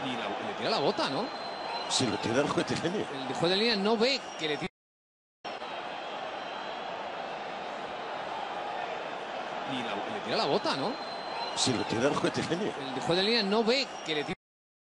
le tira la bota, ¿no? Si lo tira el juez de línea. El juez de línea no ve que le tira. Le tira la bota, ¿no? Si lo tira el juez de línea. El juez de línea no ve que le tira.